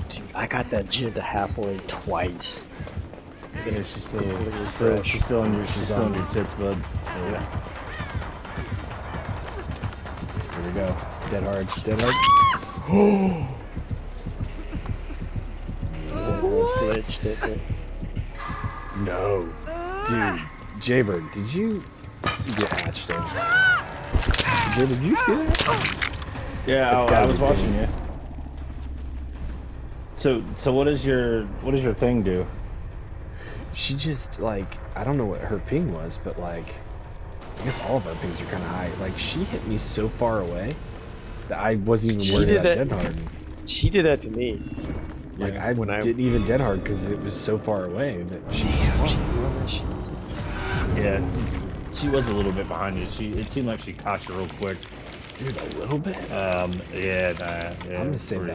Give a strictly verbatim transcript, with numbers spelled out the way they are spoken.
Dude, I got that Jin to halfway twice. And then she's still, she's still, she's still on your, she's still on your tits, bud. Yeah. Here we go. Dead hard. Dead hard. Oh. Glitched it. No. Dude, Jaybird, did you get hatched in? Jaybird, did you see that? Yeah, I, I was watching you. So, so what is your, what does your thing do? She just, like, I don't know what her ping was, but, like, I guess all of our pings are kind of high. Like, she hit me so far away that I wasn't even worried about dead hard. She did that to me. Like, yeah, I when I didn't even dead hard because it was so far away that she yeah, she knew that shit. Yeah, she, she was a little bit behind you. She, it seemed like she caught you real quick. Dude, a little bit? Um, yeah, nah, yeah. I'm gonna say that.